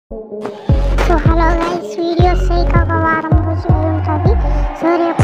So hello guys, videos చేయక ఒక వారం రోజులు ఉంటుంది. సో రేపు